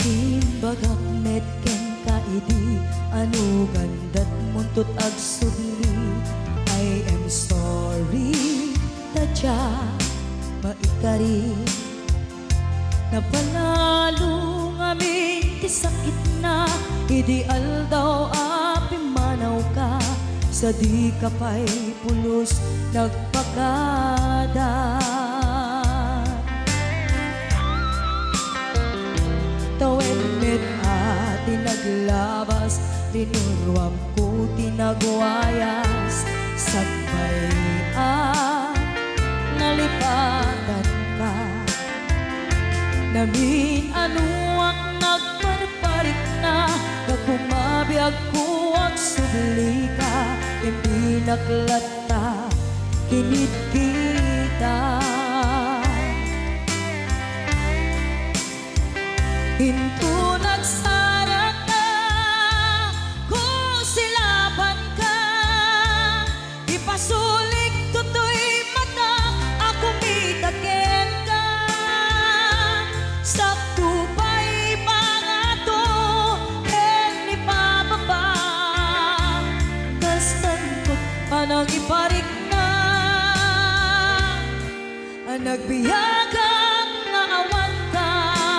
Timbagak met ken kaidi anu gandat muntut ag sudli. I am sorry tadya maikari napanalo ngamin ti sakit na ideal daw api manaw ka sa di kapay pulos nagpakada. Tawen met ati naglabas tinuruam ko tinagwayas sagbayan nalipatan ka namin ano ang nagparparik na nagkumabiyag ko ang subli ka hindi naklata kinit kita hinto nagsara ka kung silaban ka ipasulik tutoy mata ako mitaken ka sakto pa'y pangato ken ipababa kastantot panang iparik na ang nagbiyagang nga awan ka.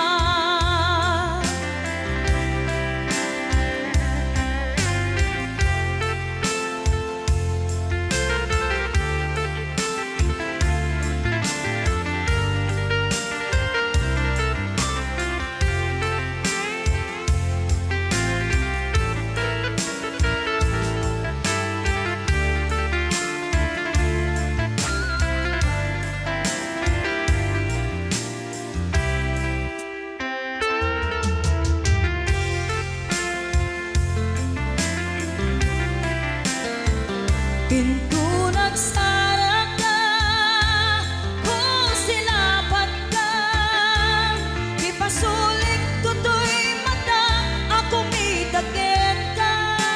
Pinto nagsara ka kung silaban ka ipasulik tutoy mata ako mitaken ka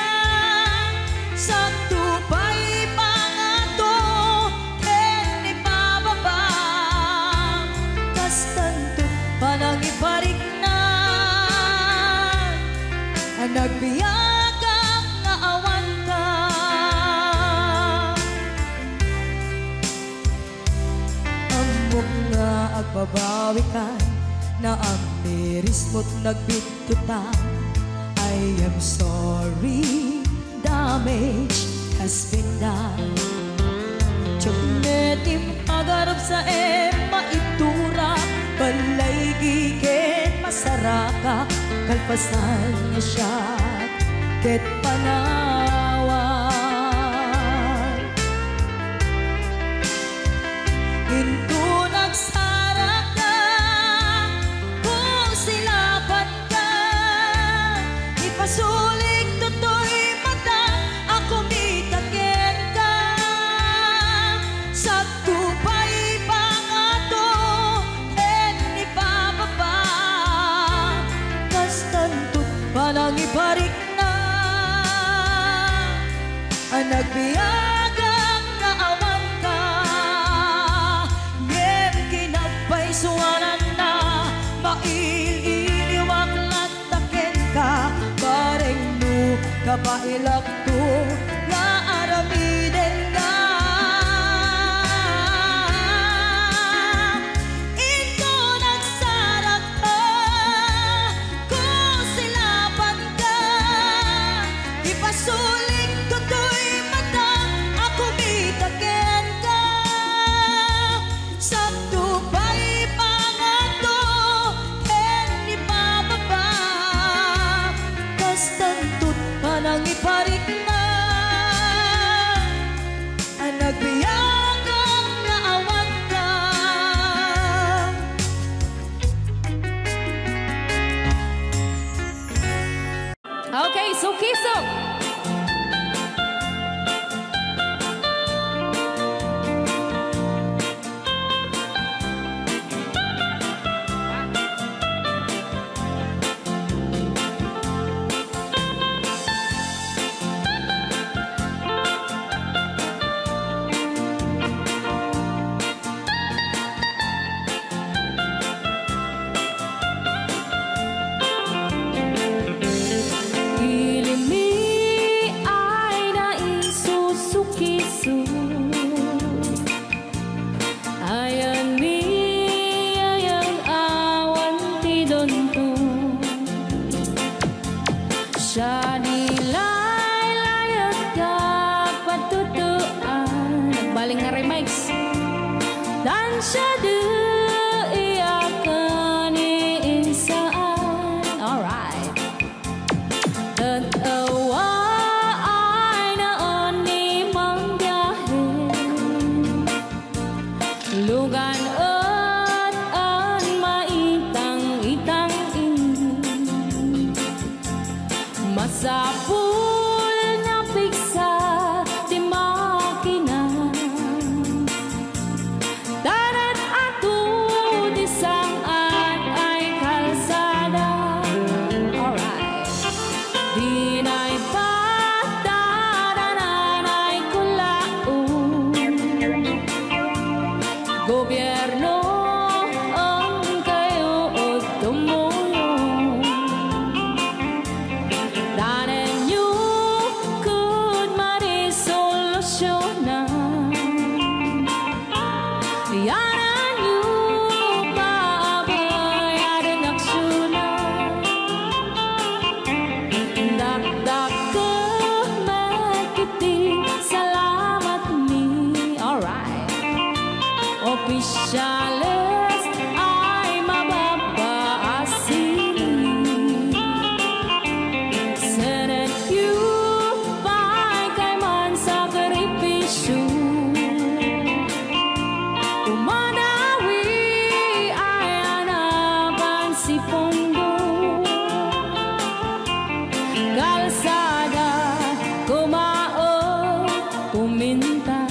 sakto pa'y pangato ken ipababa kastantot panang iparik na ang nagbiyagang nga awan ka. Nga agbabawi ka na ang miris mo't nagbitutan. I am sorry, damage has been done. Tiyagnetim agarap sa maitura balay gigen masaraka kalpasan niya siya ket panawan into nagsara ka kung silaban ka ipasulik tutoy mata ako mitaken ka sakto pa'y pangato ken ipababa kastantot panang iparik na ang nagbiyagang nga awan ka ngem kinagpaisuanan na maililiwag lataken ka bareng no kapailak to nga aramiden ka ito nagsarak ka kung silaban ka ipasulik tutoy mata ako mitaken ka sakto pa'y pangato ken ipababa kastantot panang iparik na ang nagbiyagang nga awan ka. Okay, Sukiso. Siya nilay layag kag patutuan. Nagbaling nga remix. Dan siya di iyakan iinsaan. Alright. Tatawa ay naon ni manggahin. Lugan at an maitang-itang ini. Masapul na piksa di makina. Darat ato di sangan ay kalsada. Alright. Di na'y patadanan ay kulaon. Gobyerno ang kayo o tumulong. Danan nyo kud marisolusyonan. Yanan nyo paabayaran aksyonan. Dakdak ka magkiti salamat mi. Alright. Opisyales ay mababaasin. Senate you pa'y kay man sakripisyo. Umanawi ay anapan si Pondo. Kalsada kumao pumintas.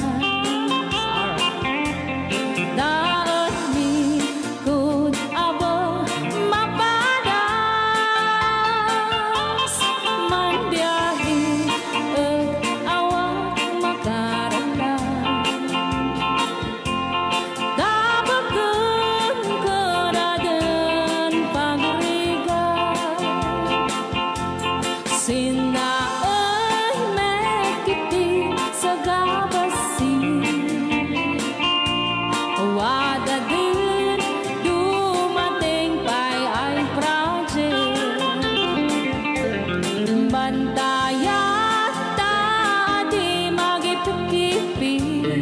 Daot mi kud abo mapadas. Mandiyahi ug awak makaratan. Dabagan kadadan pagrigan. Sinaon mekiti sa gabasin. Wada din dumating pa'y ay project. Bantayat ta di magipikipi.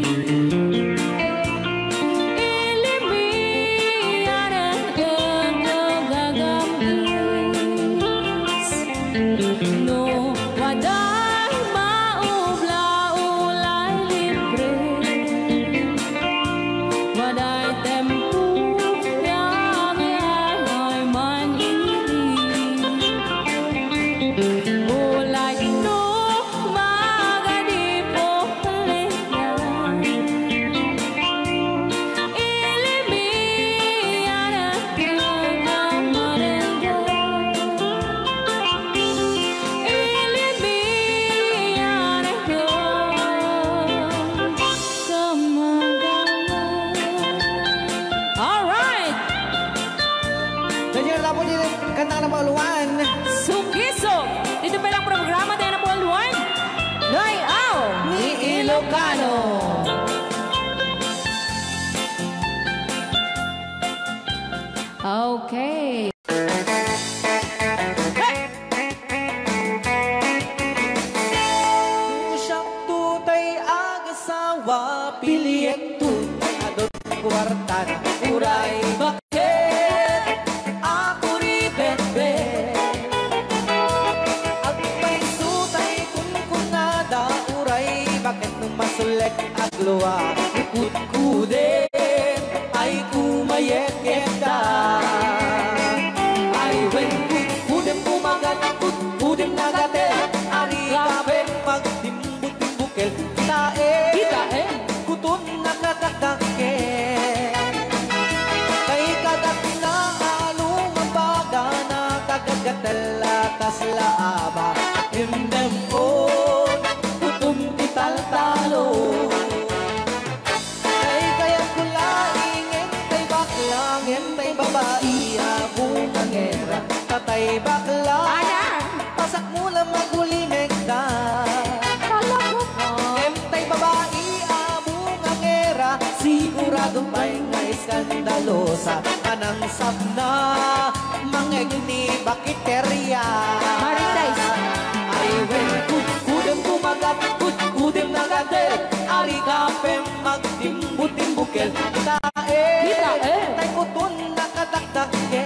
Ilimian ang gagambis. No waday maubla-ulay libre. Waday tempo yang ay manili. Ulay no magadipo liyan. Ilimian ang gagamarengan. Ilimian ang gagamarengan. Alright! Jadi tapos din kanta ng Pauluan. Sukiso! Dito pa lang programa tayo ng Pauluan. Noy-aw ni Ilocano. Okay. Usap tutay agasawa piliyek tutay adot kwarta na uray bakit ako ribet-bet. At may sutay kunkunada uray bakit nung masulek at luwa ikut-kudin ay kumayek-yekta. Ay when kudem kumagat kudem nagate ari kabel magdimbut-dimbukel kitae kutun nakatagake. Kay kagat na anong mabaga na kagagatala tas laaba himdem on kutum tital-talo. Kay kaya kulaingin tay baklang tay babae abong angera tatay bakla pasak mula magulimeg ka. Tay babae abong angera sigurado pa'y nga iskandalosa anang sabna mangeg ni bakiterya. Marites. bukil. Kitae, tay kutun nakadakdake.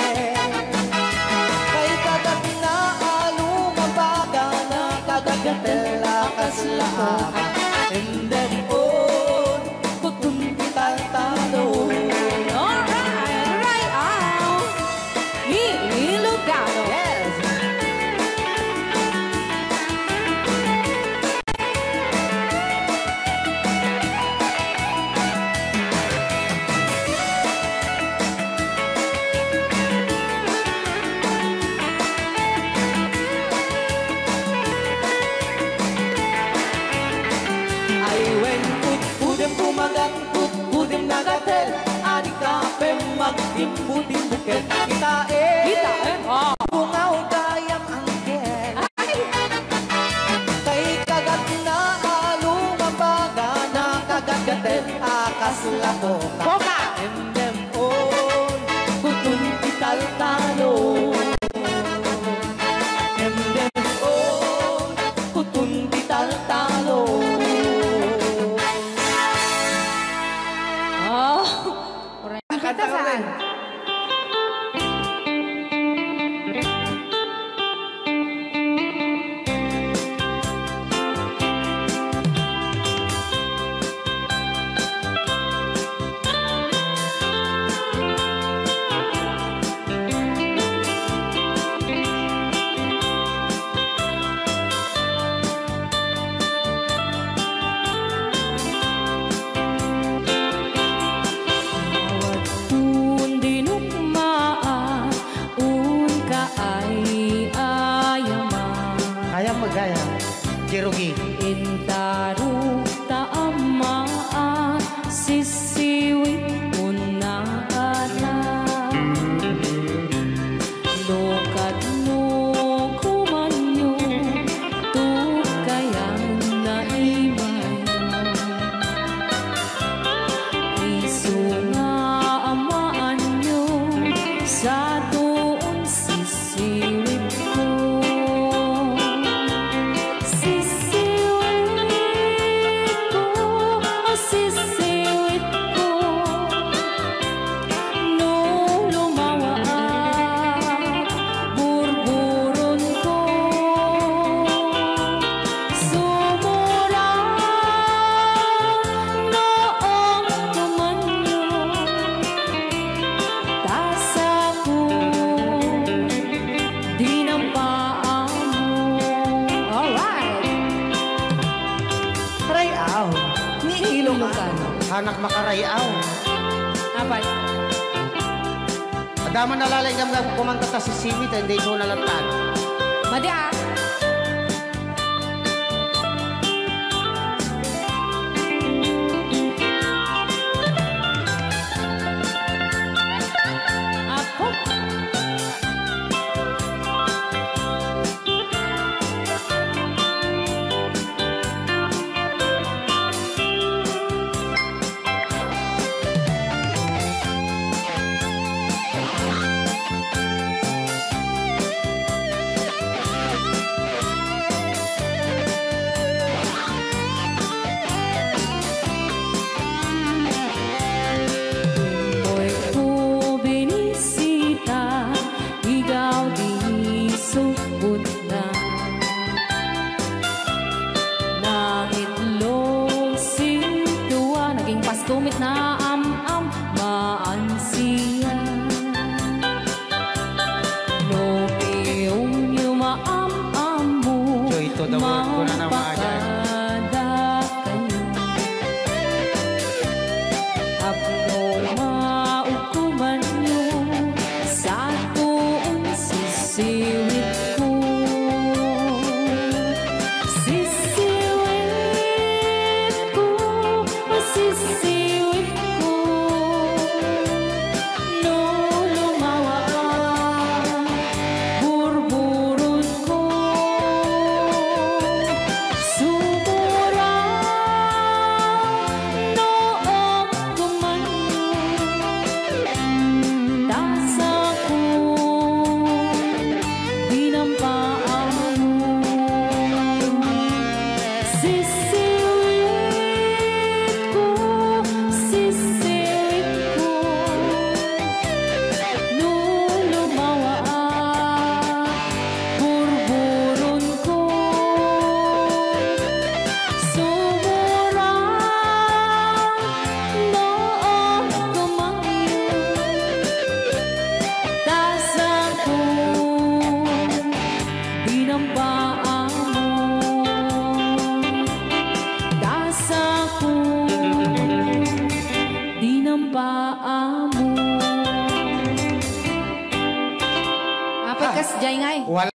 Kay kagat na alumabaga, nakagagatela kaslama. And then on, kutun kitaltalo. Alright, right out. Ilocano. Yes. I went pudem pumagat, pudem nagatel. Adik kape magtimputing buket. Kitae, bungaw kayang angkel. Kay kagat na alumabaga, nakagagatel akas lato. Boka. And them all, kutun kitaltalo. And them all, kutun kitaltalo. Oh. Kita saan? Kaya magaya, Jerugi. Intaru taamaan sisiwit mo na ala. Lokat mo kumanyo, tukayan na imay. Isu nga amaan nyo, sa doon sisiwit ko. Rayaw, ni Ilocano. Anak makarayaw. Apat. Adaman nalalay nga mga kumanta ta si Simit, hindi ko nalatan. Madi ah. Ako. Kas jay ngay. Wala.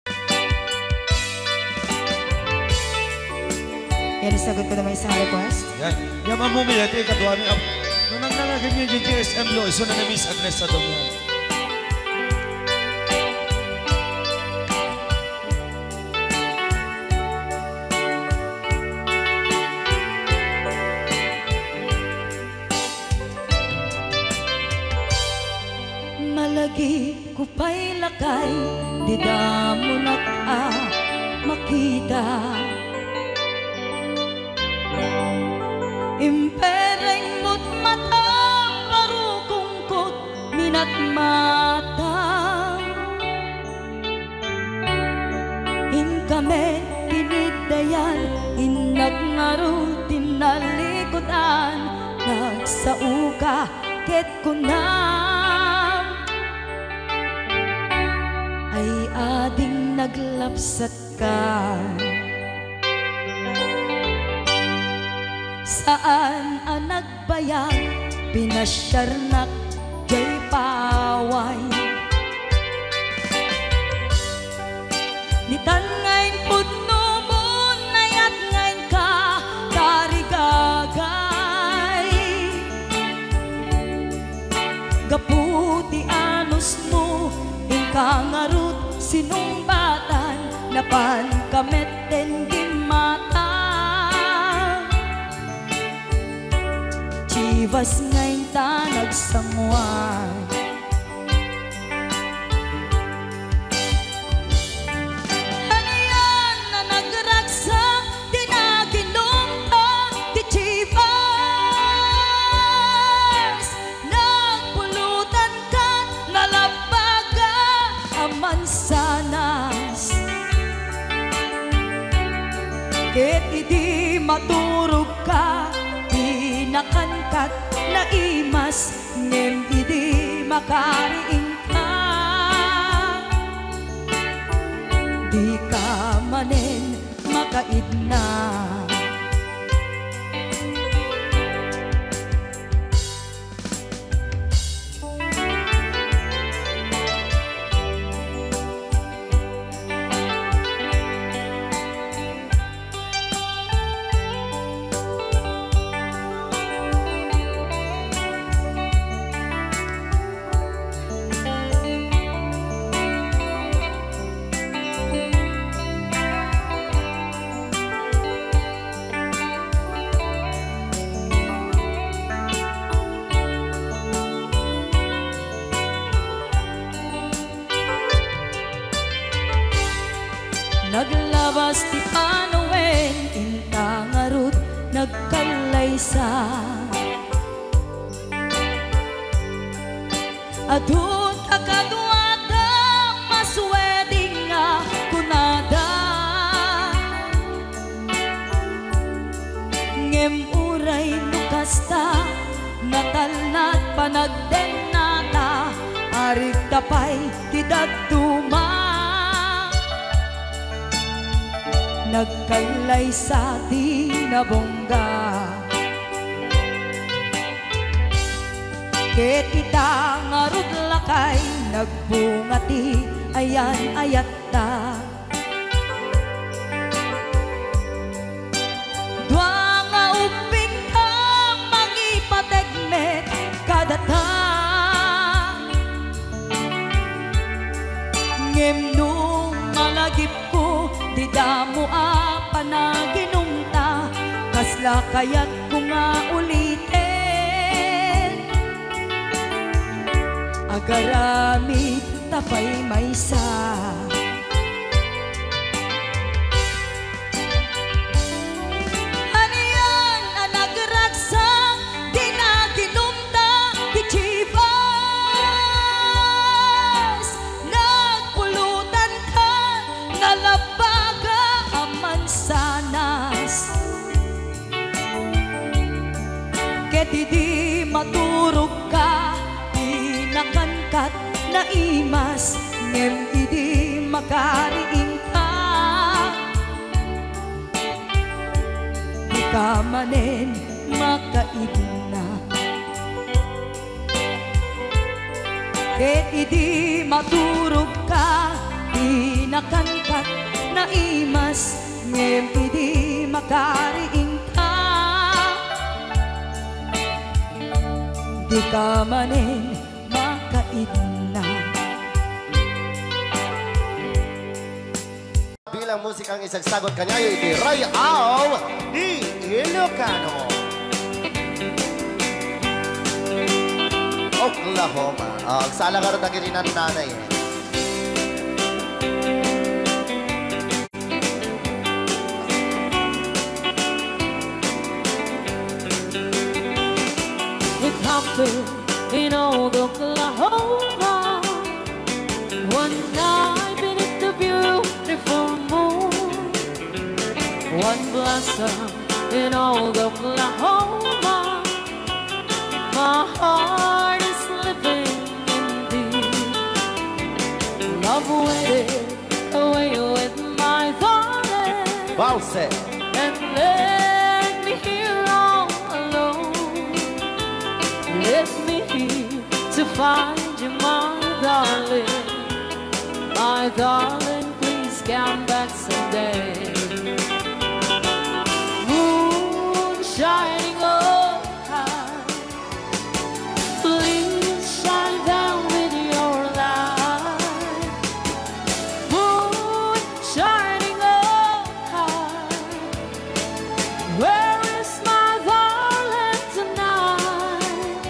Yan, isagot ko naman isang request. Yan. Yan mamumili. Ito yung kadwa ni Ab. Nung nangnangagin niya yung GSM lo, iso na Miss Agnes sa doon yan. Malagi ko pa'y lakay, di da mo makita. Impereng mo't mata, parukungkot, minat mata. In kami tinidayan, inag ngaro tinalikodan, nagsauka ket kunam. Ay ading naglapsat ka. Saan ang nagbayag, pinasyarnak jay paway. Nitan ngayon pudno mo, nayat ngayon ka, tarigagay. Gaputi anos mo, ingkangarut sinumbatan, napan kameten gimata. Chivas ngayon ta nagsamuan. Ano yan na nagragsak, di na ginumpa, di Chivas. Nagpulutan ka, nalabaga, aman sanas. Ket idi maturog ka, nakankat na imas, ngem idi makariing ka. Di ka manen makaidna. Naglabas ti Panoen, intangarut nagkalaysa. Adun akadwada, masweding nga kunada. Ngem uray nukasta, natalnat panagdenata, arig tapay tidagtuma. Nagkalay sa tinabongga. Ket ita ngarud lakay, nagbungati ayan ayatta. Dua nga uping ka, mangipategmet kadata. Ngem nung malagip ko, di damo panaginumta, kasla kayat ko nga ulitin. Agaramid tapay maysa. Ano yan ang nagragsak, di na ginumta, di Chivas. Nagpulutan ka, nalabaga, aman sanas. Ket idi maturog ka, di nakankat na imas, ngem idi makariing ka. Di ka manen makaidna. Ket idi maturog ka, Pinas ngem idi makariing ka di ka manin makaidna. Bilang musik ang isagsagot kanya ay di Rayaw ni Ilocano. Oklahoma. Agsala ka rin na gininan nanay. In old Oklahoma, one night beneath the beautiful moon, one blossom in old Oklahoma, my heart is living in thee. Love waited away with my darling, Valse. and left me here all alone. Let me here to find you, my darling. My darling, please come back someday. Moon shining up high, please shine down with your light. Moon shining up high, where is my darling tonight?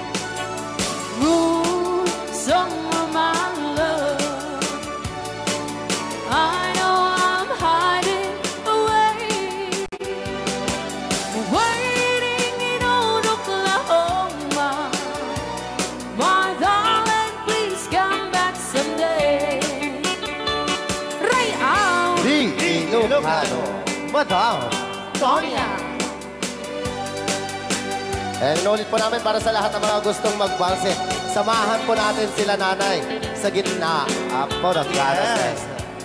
Moon, summer, my love, I know I'm hiding away, waiting in old Oklahoma. My darling, please come back someday. Rayaw Di Ilocano. Madam Tonya. Inulit po namin para sa lahat ng mga gustong magbalse. Samahan po natin sila nanay sa gitna. Apo ng Yes.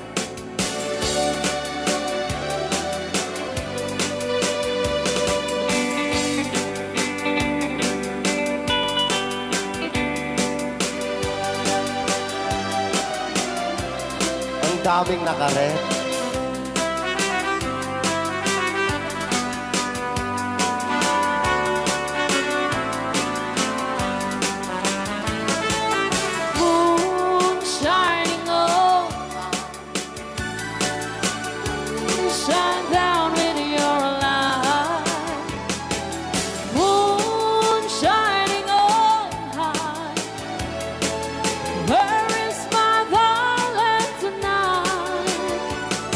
Ang daming nakaret. moon shining up, shine down with your light. Moon shining up high, where is my darling tonight?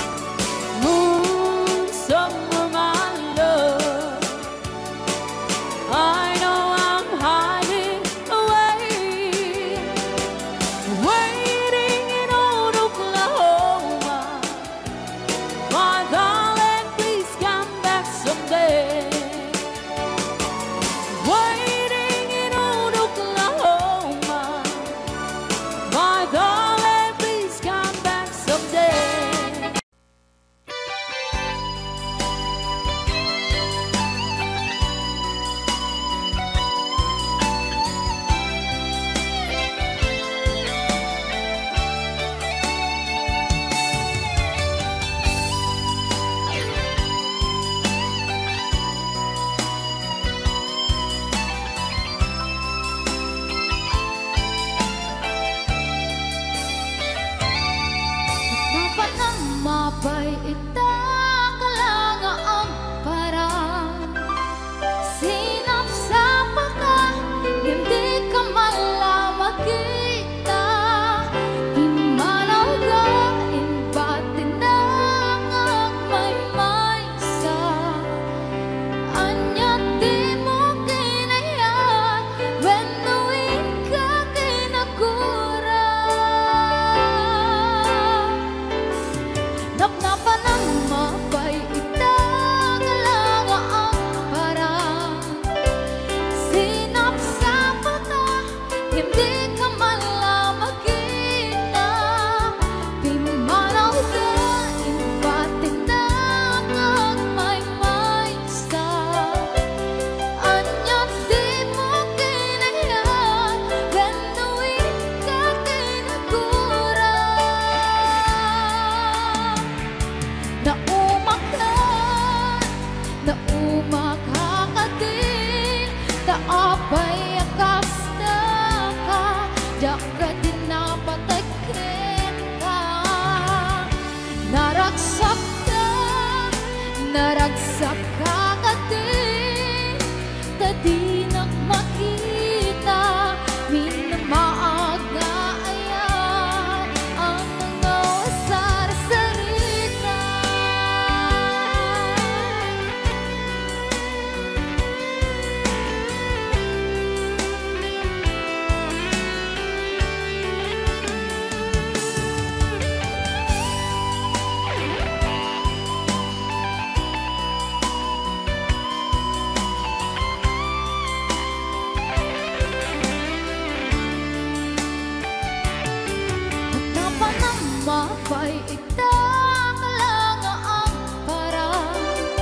Apay itakalangaang parang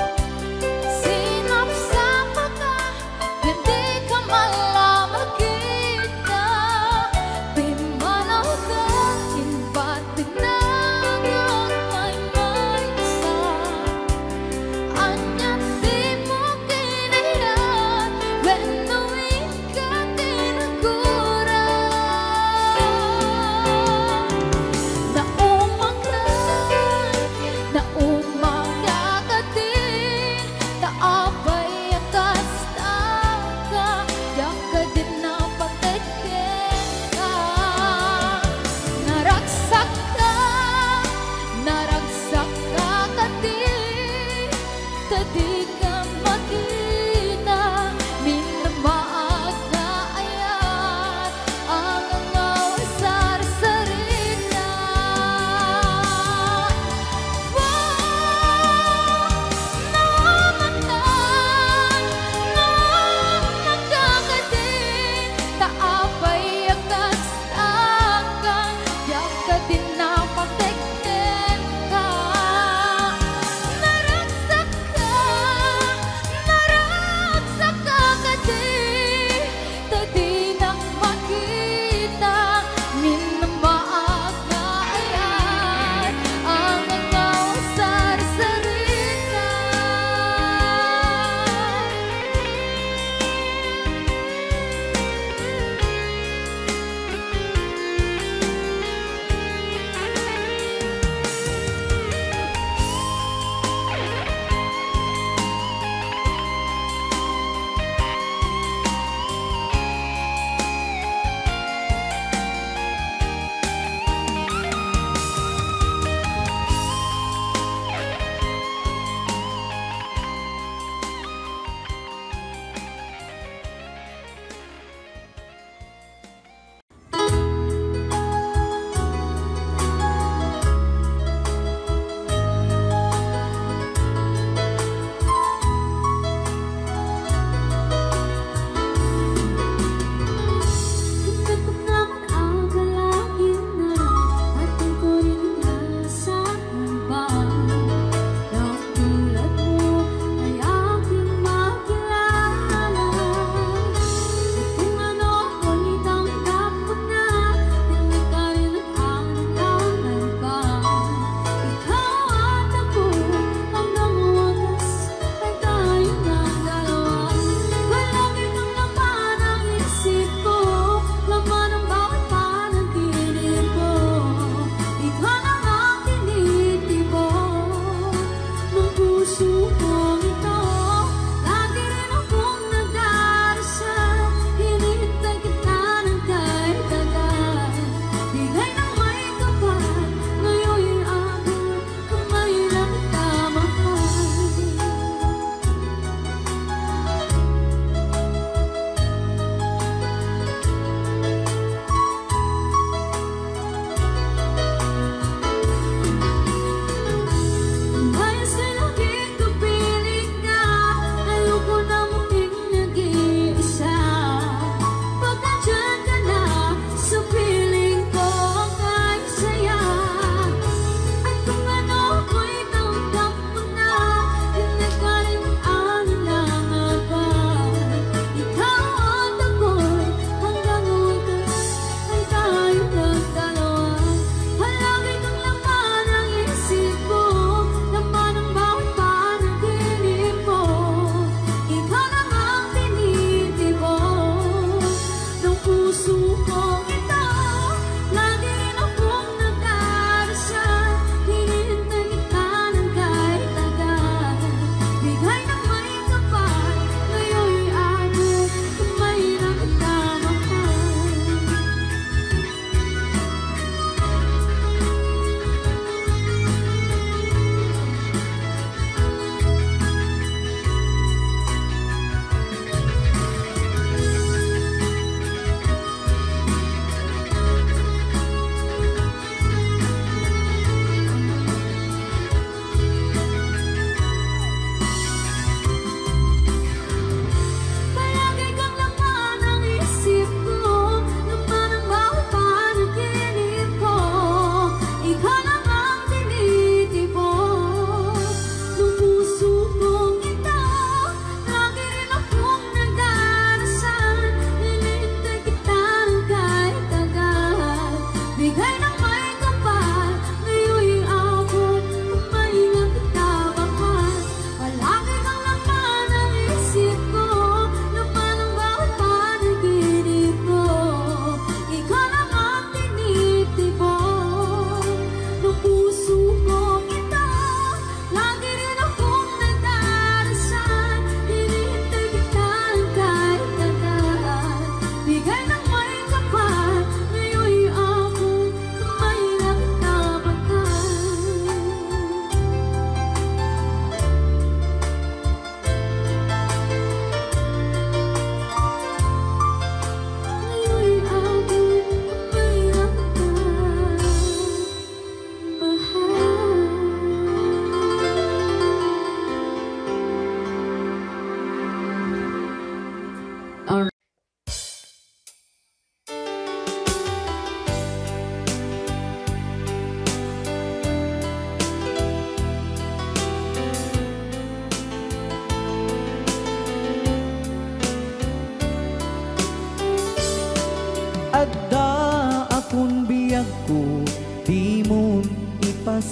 sinapsapa ka, hindi ka malaman kita. Pimanaw ka, inbat pinangang may isa. Anyat di mo kinayan, benuin ka tinagura. Naumang ka,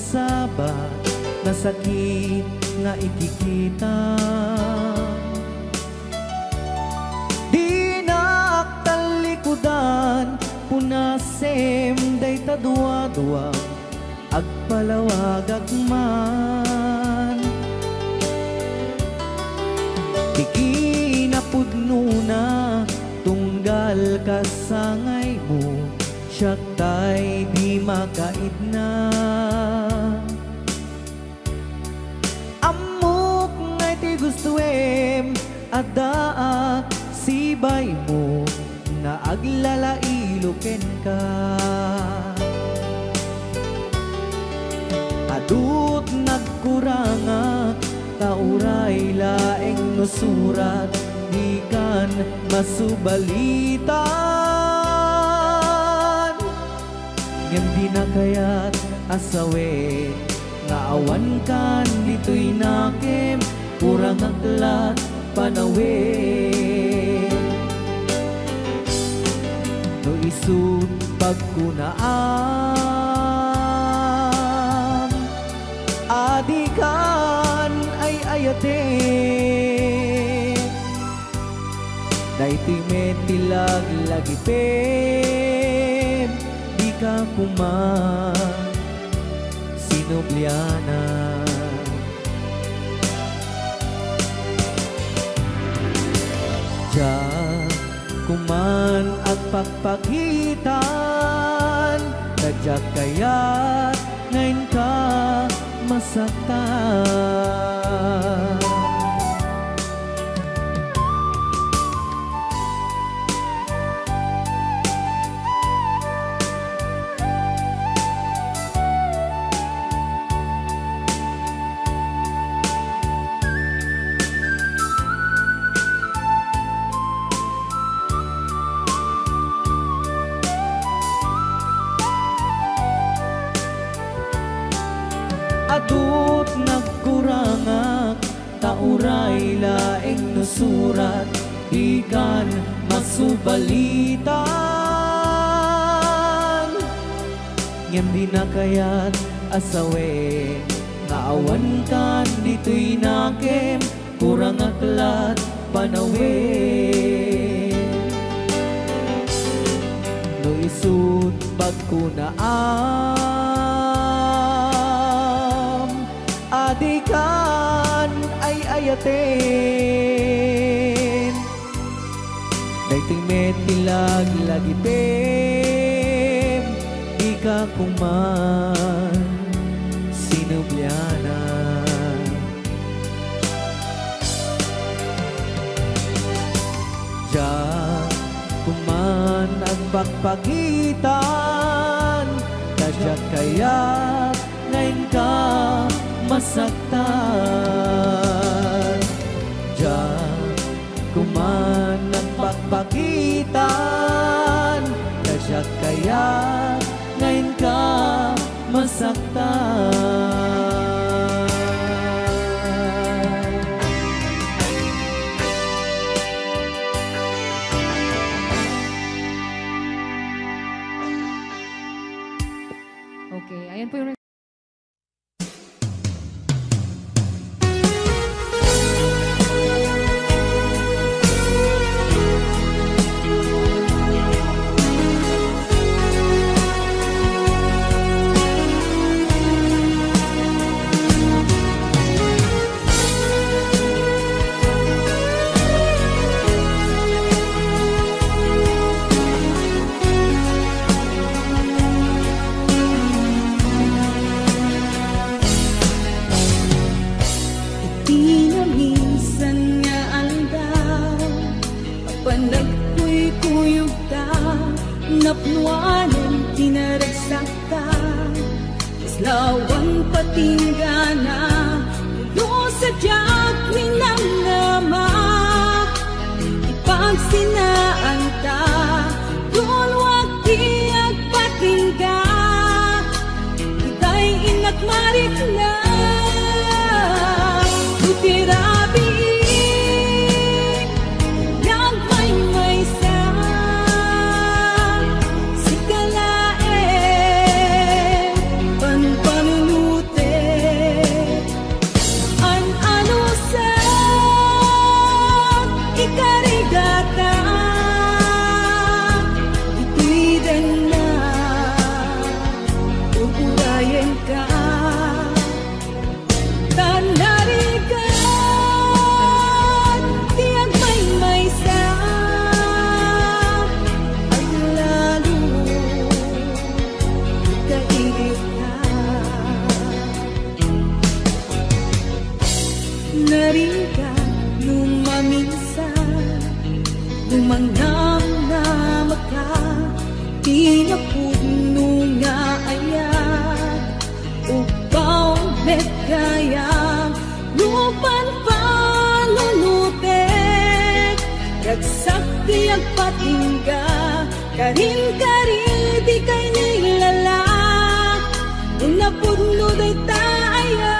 sabat na sakit nga ikikita. Di naktalikudan punasem day tadua-dua agpalawag agman. Di kinapudno na tunggal kasangay mo, siyak tay di makaid na. Amok ngay ti gustuem adaa sibay mo na aglalailuken ka. Adut nagkuranga tauray laeng nusurat di kan masubalitan. Ngem di na kayat asawe nga awan kan dito'y nakem kurang aklat panawe. No isut pagkunaan adikan ay ayate. Daytoy metilag lagi pem di ka kuman sinubliana. Ja kuman at pagpakitan nadyak kaya't ngayon ka masaktan. Adut nagkurangak tauray laeng nusurat di kan masubalitan. Ngem di na kayat asawe nga awan kan dito'y nakem kurang aklat panawe. No isut pagkunaan adikan ay ayaten. Daytoy metilag lagi pem di ka kuman sinubliana. Ja kuman ang pagpagitan kadyak kaya't ngayon ka masaktan. Diyan kuman ang pagpakitan kadyak kaya ngayon ka masaktan. Okay, ayan po yung napnuanan tinaragsakta Islawang patinggana Ulo sa diyak minangama Ipagsinaan Dulwag tiyag patingga Ita'y inakmarik na Utirabi Panpanunut ringan nung maminsan, nung mangnam na maka, pinapuno nga ayat, upaw met kayang lupan palunutek, ragsak di agpatingga, karin-karin di kay nilala, nung napuno day taayat.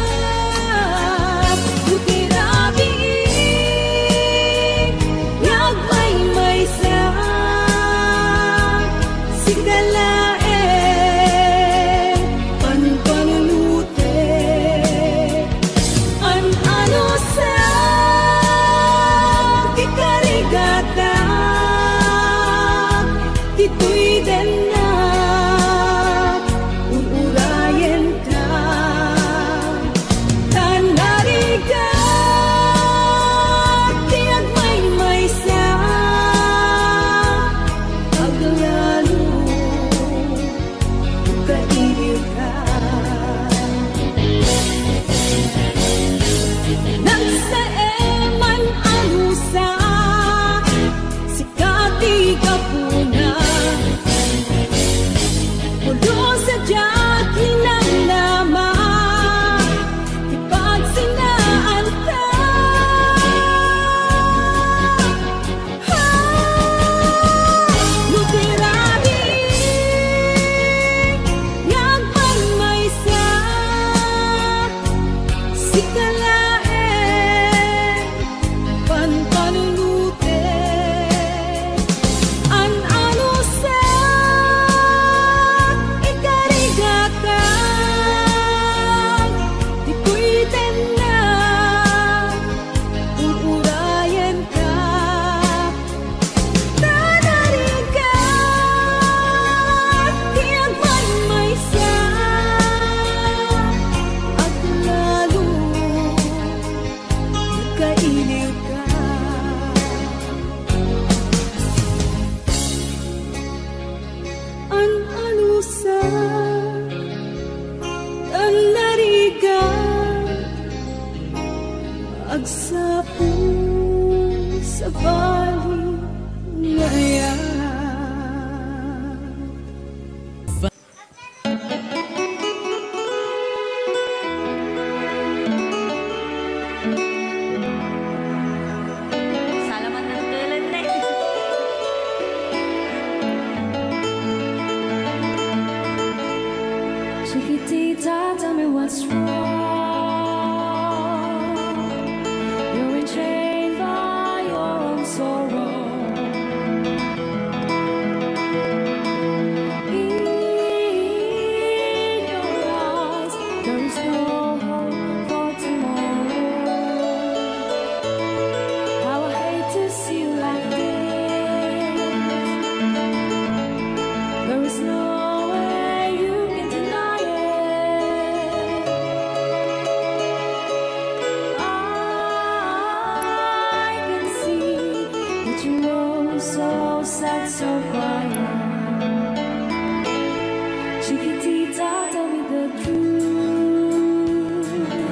Agsapong sa bali ngayon. Salamat ng tulan na eh. Chiquitita, tell me what's wrong. Chained by your own sorrow. In your eyes, there is no hope for tomorrow. How I hate to see you like this. There is no way you can deny it. So sad, so quiet. Chiquitita, tell me the truth.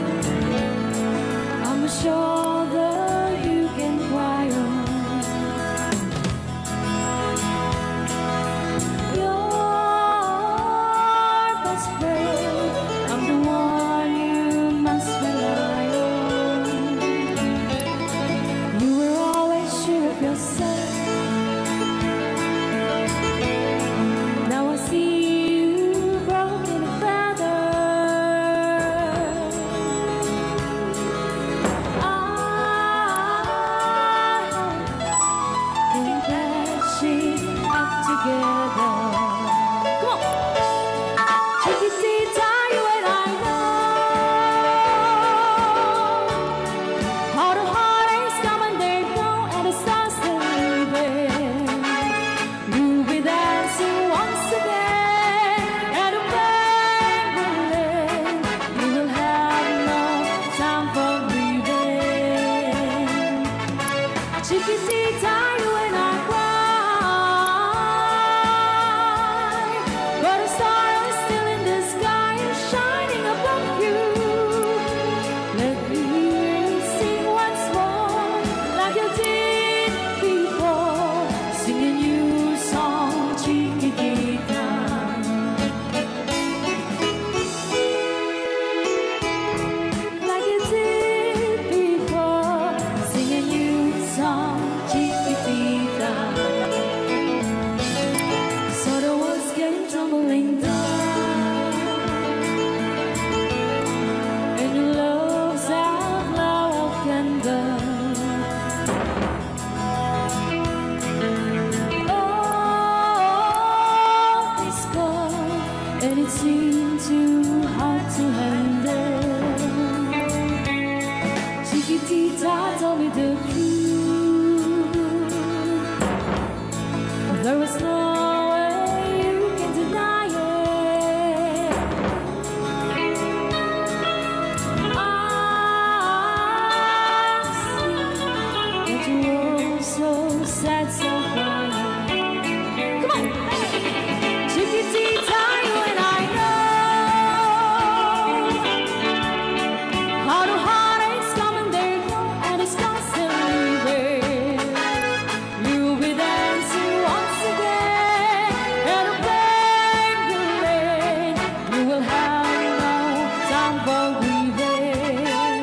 pag-ibig.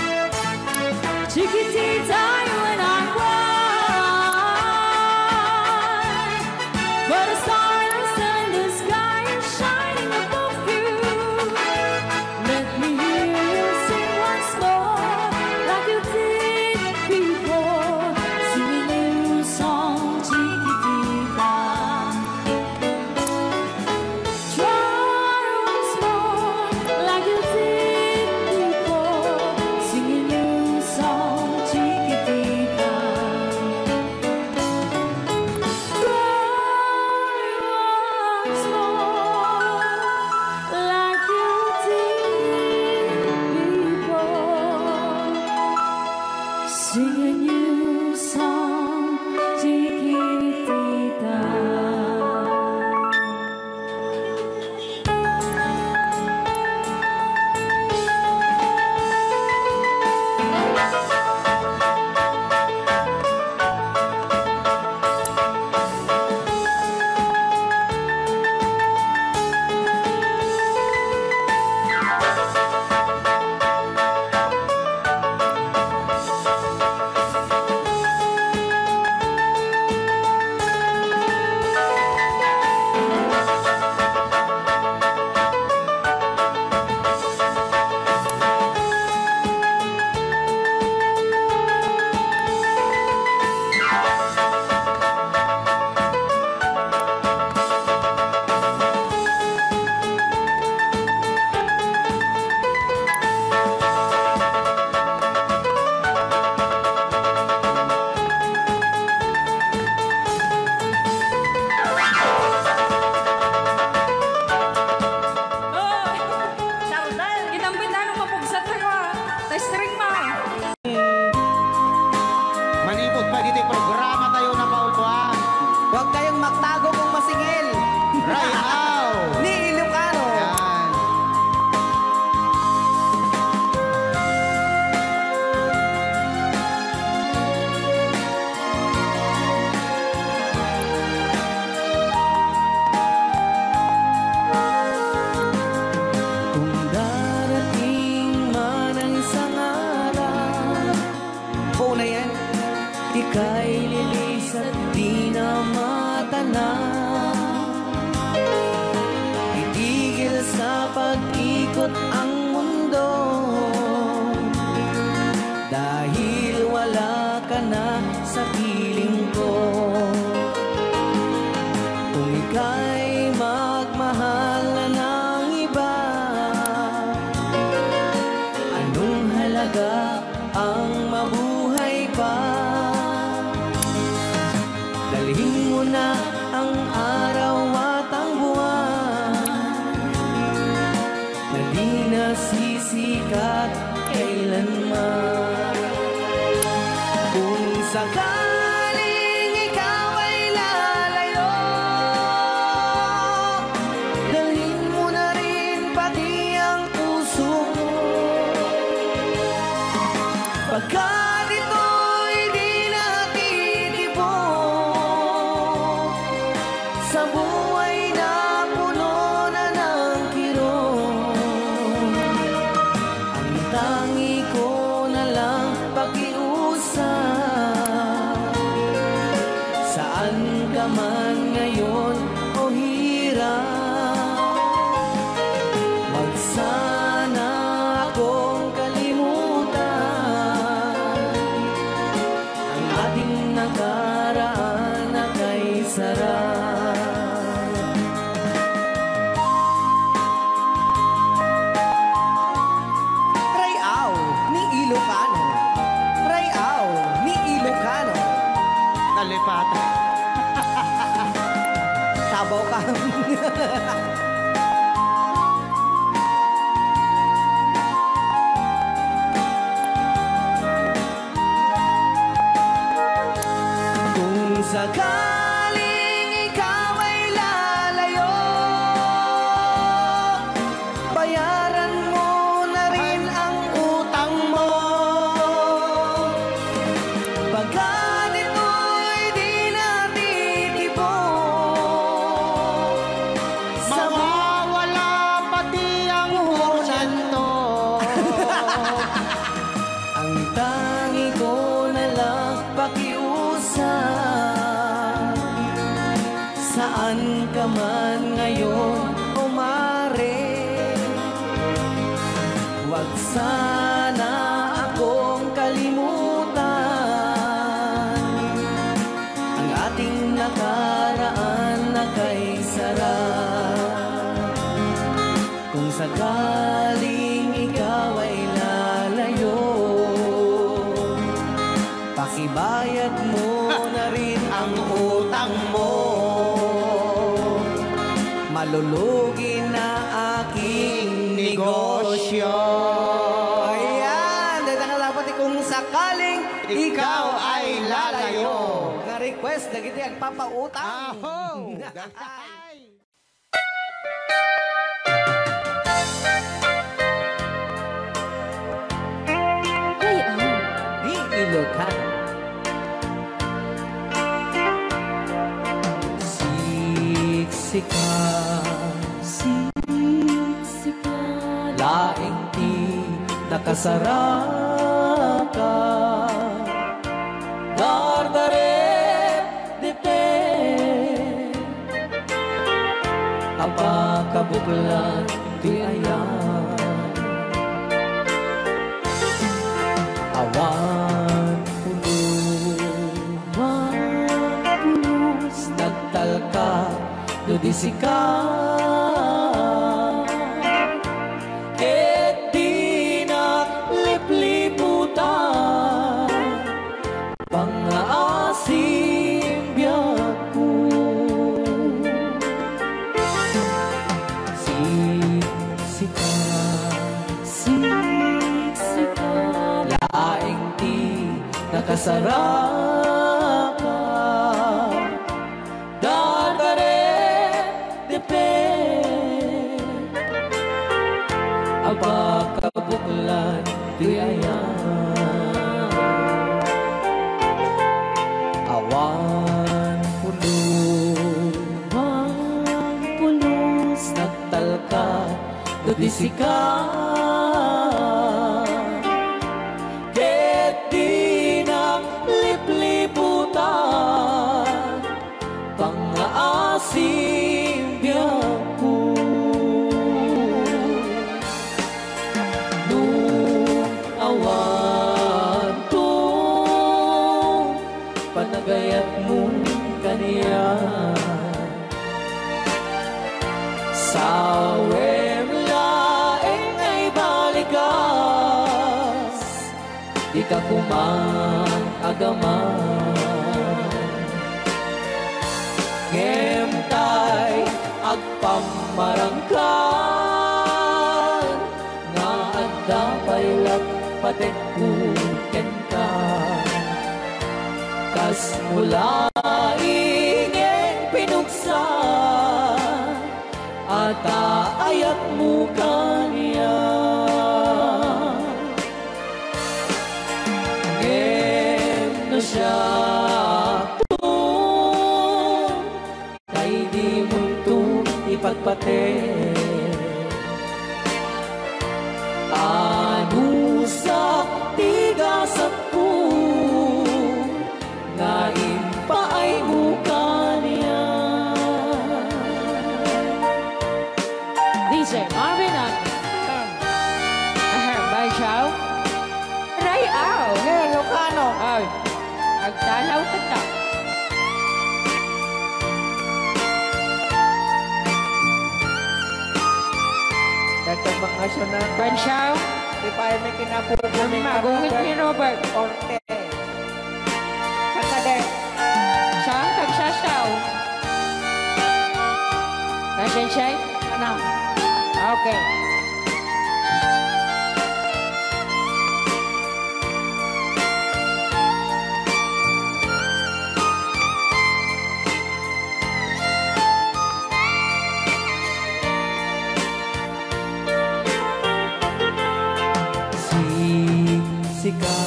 Chiquitita, you and I cry, but a starless in the sky is shining above you. Let me hear you sing once more, like you did before, singing a new song, Chiquitita. Try once more, like you did before, singing a new song, Chiquitita. Sing a new song, Chiquitita. Gitampit na nung mapugsat na ka. String ma. Manipod pa dito yung programa tayo na maulpuan. Huwag kayong magtago kung masingil. Right now. Ni Ilocano. Yan. Kung darating man ang isang araw, oo na yan, ika'y lilis at di na matanaw. Itigil sa pag-ikot ang mundo, dahil wala ka na sa piling ko. Kung ika'y magmahal na ng iba, anong halaga ang mabuhay pa? Dalhin mo na ang araw at ang buwan, na di nasisikat kailanman. Kung sakaling ikaw ay lalayo, dalhin mo na rin pati ang puso ko. Pagkat ito'y di natitibok sa buhay na puno na ng kirot, ang tangi ko na lang pakiusap, agaman ngayon o mare. Huwag sana akong kalimutan ang ating nakaraan na kay sarap. Kung sakaling ikaw ay lalayo, pakibayad mo na rin ang utang mo. Malulugi na aking negosyo. Ayan, dahil nakalapat kung sakaling ikaw ay lalayo. Na-request na kita agpapautang. Ay, ah. Di Ilocan. Siksika, Siksika. laing di nakasaraka. Dardarep dipe, apakabuklan di ayan. Awan pulos, nagtalka dudisika. Et di naglipliputan pangaasim biyak ko. Siksika, Siksika. laing di nakasaraka. Dardarep dipe, apakabuklan di ayan. Awan pulos, nagtalka dudisika. Ket di naglipliputan pangaasim biyak ko. Nung awan to, panagayat mo kaniya. Sawem laeng ay balikas, di ka kumang agaman. Ngemtay agpamarangkan, nga adda paylak patek kuken ka. Kas mula ingeng pinuksa, ata ayat mo kaniya. Ngem na siya kay di mo ito ipagpate. Ano sa tigasat ko, nga impaay mo kaniya. DJ Marvin at Bay Chow. Ray Ao. Ilocano. Ay, agtalaw ka ta. Dito mga sunat. Bay Chow. Di pa may kinapupunin Magungit ni Robert. Orte. Kakade. Siyang kagsasaw. Kasyan siya? Ano? Okay. Siksika,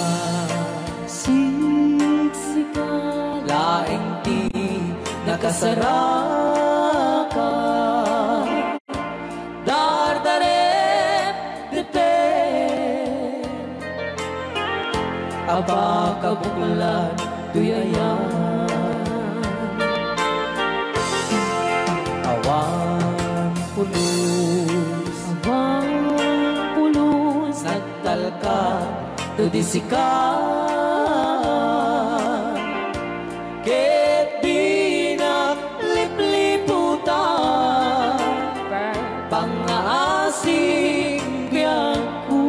Siksika. laing di nakasaraka. Dardarep dipe, apakabuklan di ayan. ka tudisikan ket di naglipliputan pangasing biangku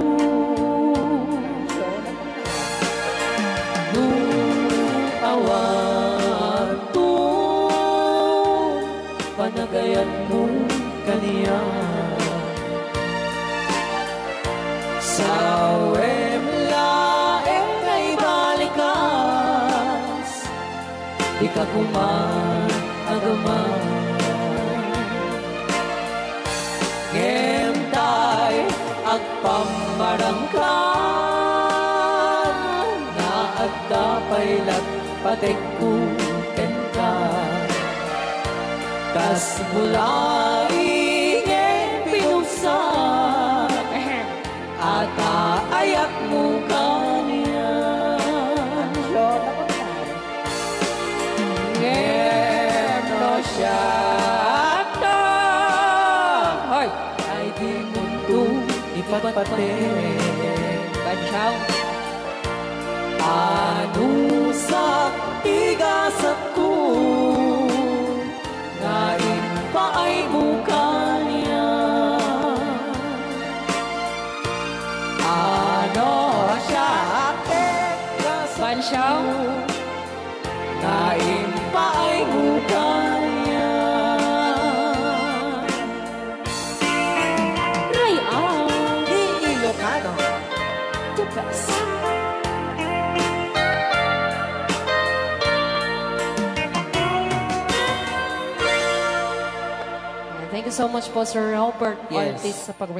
awan tu panagayan mo kaniya sa laeng kay balikas di ka kumagaman ngentay agpamarangkan na agdapay patekku kenta kas mulai pinusan at ayak mo kaniya ngeno siya hoy ay di mundo ipatpate Bansyang anusak tigasat ko ngayon pa ay mukha niya ano siya Bansyang ngayon pa ay mukha niya Ray Au Ilocano the best. Thank you so much po, Sir Robert Yes. Ortiz sa pag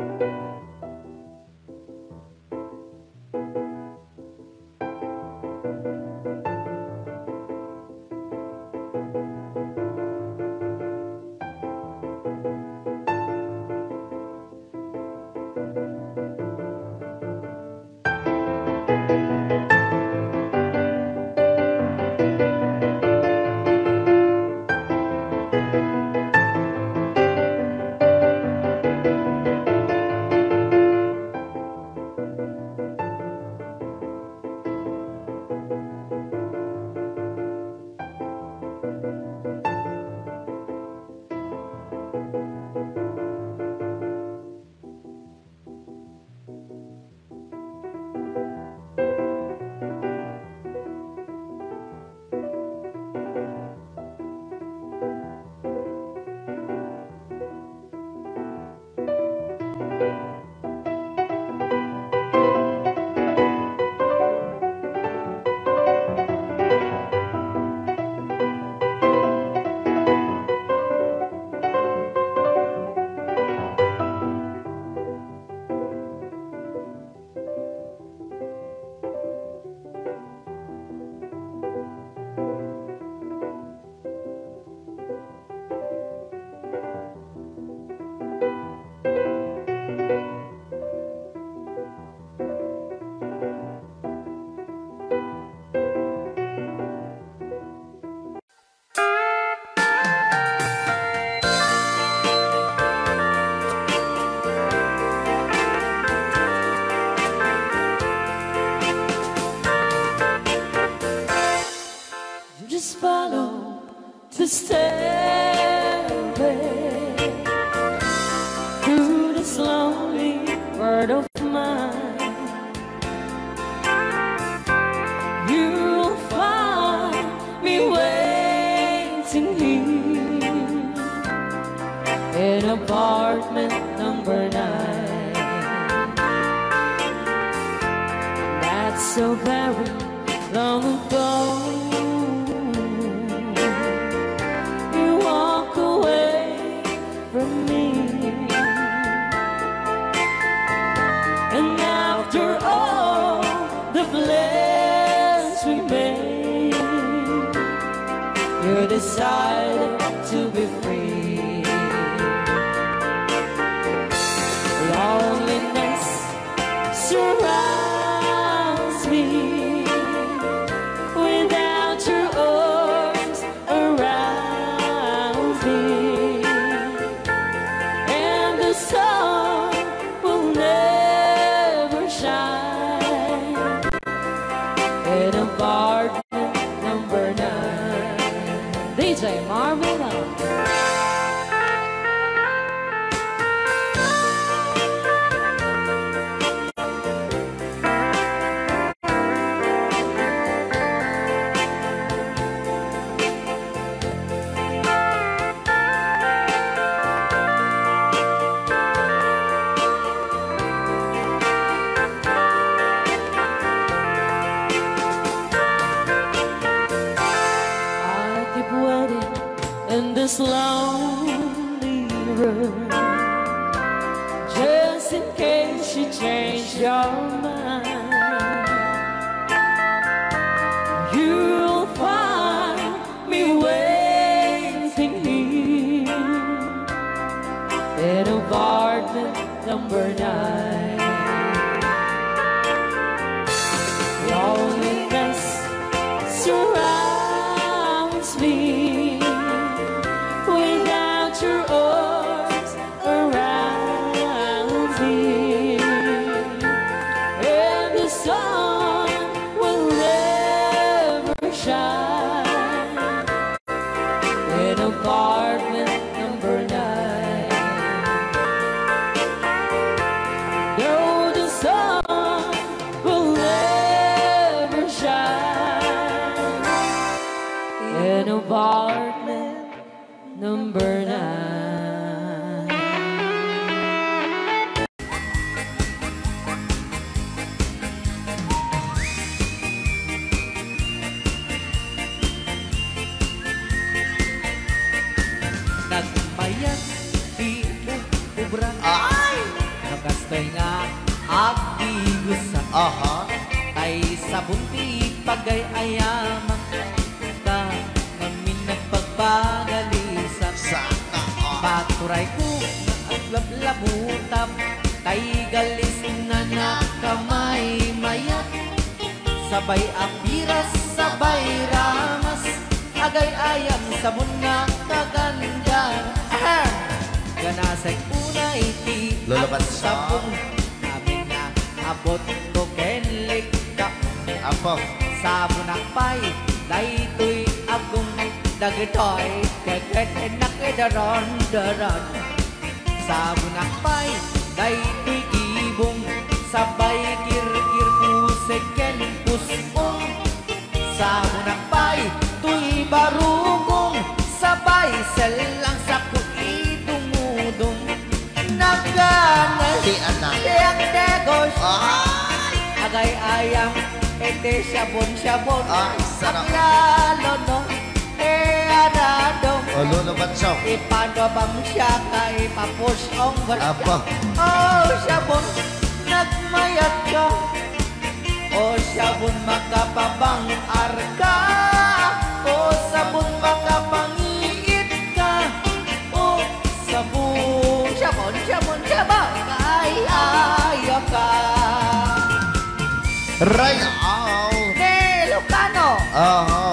Just follow the stairway through this lonely world of mine. You'll find me waiting here in apartment number 9. That's so very long ago. And after all the plans we made, you decided to be free. Loneliness surrounds me without your arms around me, and the sun will never shine DJ Marvin. In this lonely room, just in case you change your mind, you'll find me waiting here in apartment number 9. Loneliness surrounds me. Your arms around me, and the sun will never shine in apartment number 9. No, the sun will never shine in apartment number 9. Nagmayat di ubra ay nagastoy nga agigusa tay sabunti pagay ayaman ka ngamin nagpagpagalisan sana paturay ko aglablabutab tay galis na nakamay mayat sabay apiras sabay ramas agay ayam sabon nga kaganda ganasay unay ti Lulabas siya. sabon namin na abot ko kenlik ka Apo. sabon akpay daytoy agong dagitoy keket nakidaron daron sabon akpay daytoy ibong sabay kirkir puseken pusong sabon akpay tuy barugong sabay selang sa kuidumudong naganas Di anak. tiyang degos Ay! agay ayam ete sabon-sabon Ay, sarap. aglalo no arado O, lulubat siya. ipanobam siya kay papusong Apo. oh sabon nagmayat ka oh sabon makapabang arka oh sabon makapangiit ka oh sabon sabon sabon sabon kay ayaw ka Right out. Ilocano Oo.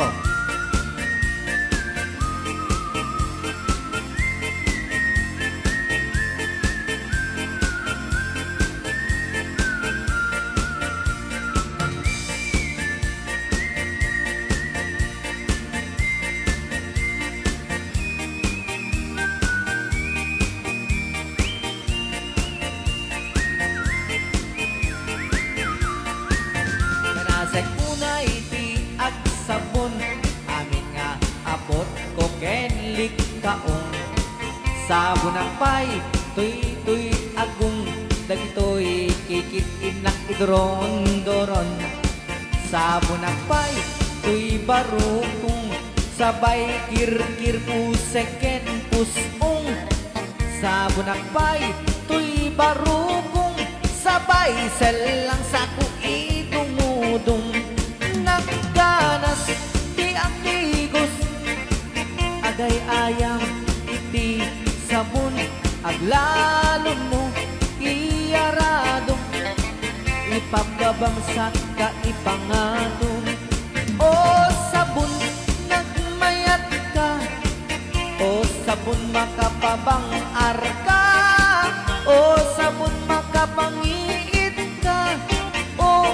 Kanasay unay ti ag sabon amin nga abot ko kenlik kaong sabon akpay tuy agong dagitoy kikit inak idron doron sabon akpay tuy barukong sabay kirkir puseken pusong sabon akpay tuy barukong sabay selang sa kuidumudong nagganas ti ang ligos agay ayam iti sabon aglalo mo iyarado ipagabang sa kaipangatong o sabon nagmayat ka o sabon makapabang arka o sabon makapangiit ka o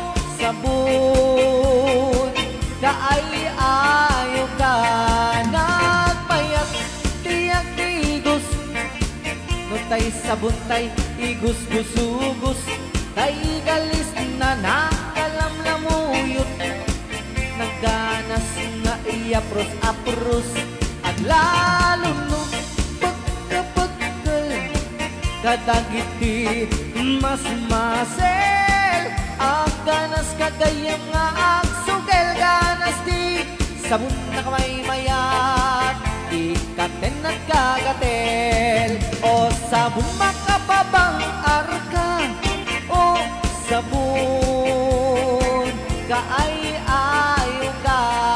sabon kaay ayo ka nagmayat sa buntay igus-gusugos kay galis na nakalamlamuyot nagganas nga iapros-apros at lalo no pagkapagkal kadagiti mas masel ang ganas kagayang nga agsugel ganas di sabon na kamay mayat ikaten at kagatel o sabon makapabang arka o sabon kaay-ayo ka.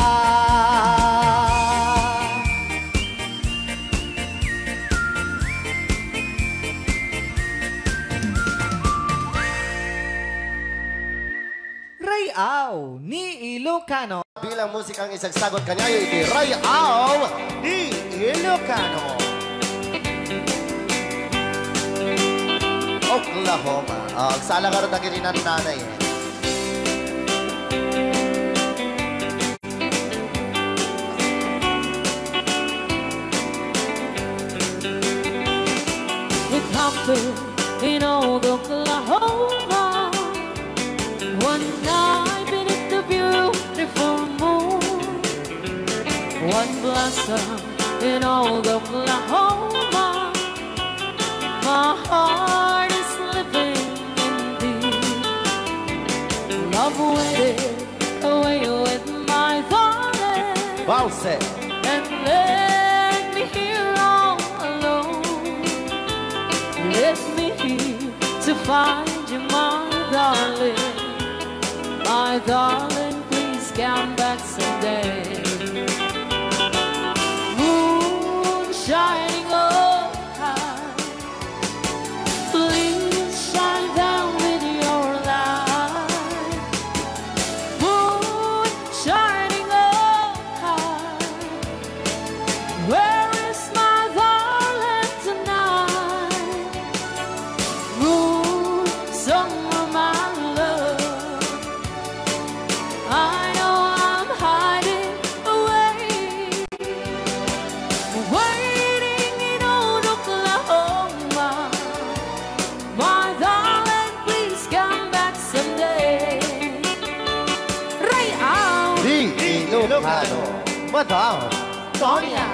Rayaw ni Ilocano. Bilang musikang isagsagot kanyayo iti Rayaw ni Ilocano. Oklahoma. Agsala ka rin na kininan nanay. It happened in old Oklahoma one night beneath the beautiful moon. One blossom in old Oklahoma. My heart is living in thee. Love waited away with my darling. Valse. And let me here all alone. Let me here to find you, my darling. My darling, please come back someday. Moon shining oh high, please shine down with your light. Moon shining oh high, where is my darling tonight? Moon, summer, my love, I know I'm hiding away, waiting in old Oklahoma. My darling, please come back someday. Rayaw Di Ilocano. Madam Tonya.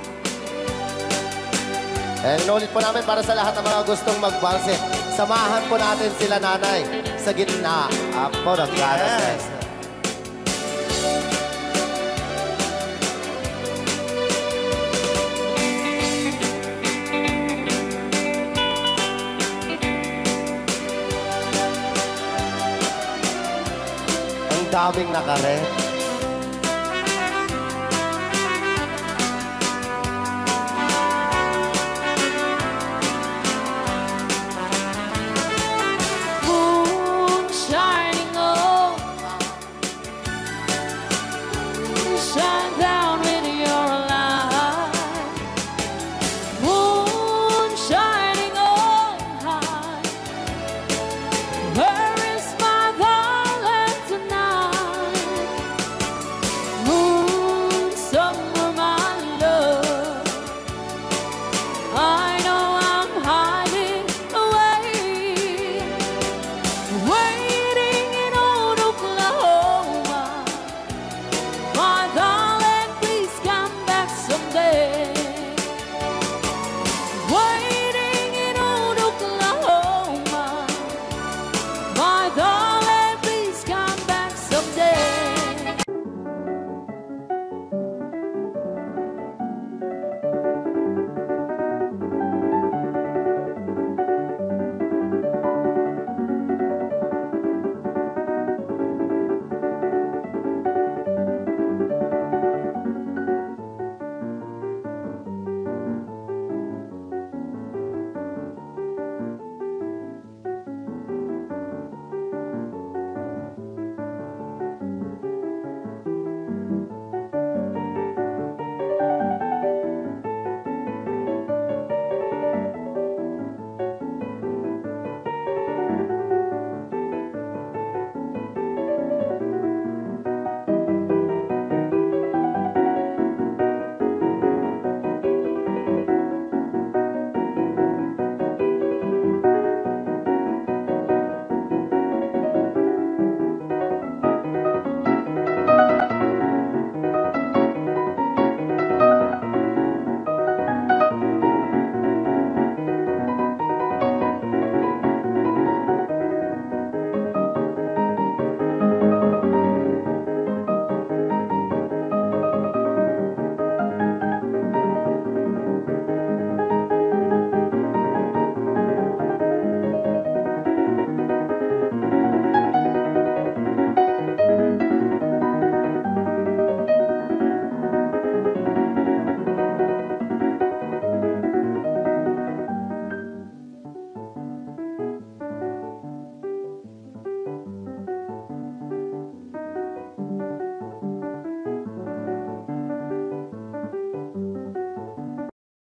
And inulit po namin para sa lahat ng mga gustong magbalse. Samahan po natin sila nanay sa gitna. Apo, nagkaras. Ang daming nakaret.